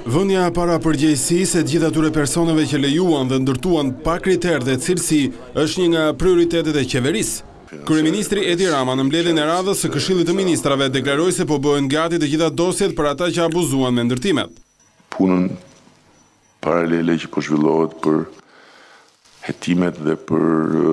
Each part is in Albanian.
Vënia para përgjegjësisë e gjithë atyre personave që lejuan dhe ndërtuan pa kriter dhe cilësi është një nga prioritetet e qeverisë. Kryeministri Edi Rama në mbledhjen e radhës së Këshillit të Ministrave deklaroi se po bëhen gati të gjitha dosjet për ata që abuzuan me ndërtimet. Punën paralele që po zhvillohet për hetimet dhe për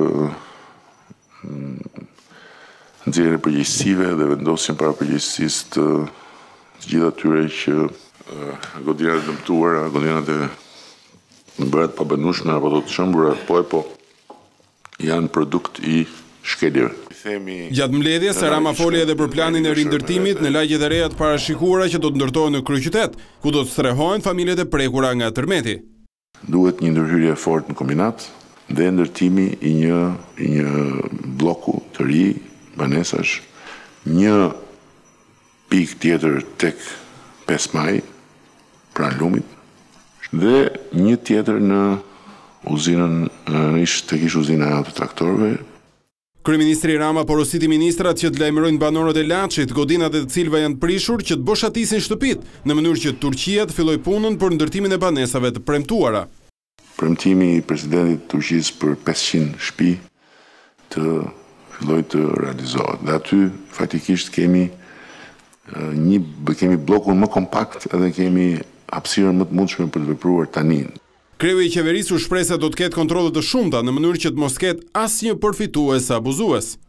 nxjerrjen e përgjegjësive dhe vendosjen para përgjegjësisë të gjithë atyre që godinat e dëmtuara, godinat e bërat pabanueshme apo të shëmbura, po janë produkt i shkeljeve. Gjatë mbledhjes, Rama foli edhe për planin e rindërtimit në lagjet e reja të parashikuara që do të ndërtohen në kryeqytet, ku do të strehohen familjet e prekura nga tërmeti. Duhet një ndërhyrje e fortë në kombinat dhe ndërtimi i një bloku të ri banesash, një pikë tjetër tek 5 Maj pranë Lumit dhe një tjetër në uzinën tek uzina e autotraktorëve. Kryeministri Rama porositi ministrat që të lajmërojnë banorët e Laçit, godinat e të cilëve janë prishur që të boshatisin shtëpitë në mënyrë që Turqia të fillojë punën për ndërtimin e banesave të premtuara. Premtimi i presidentit të Turqisë për 500 shtëpi të fillojë të realizohet. Dhe aty faktikisht kemi blokun më kompakt edhe kemi hapësirën më të mundshme për të vepruar tani. Kreu i qeverisë u shpreh se do të ketë kontrolle të shumta në mënyrë që të mos ketë asnjë përfitues abuzues.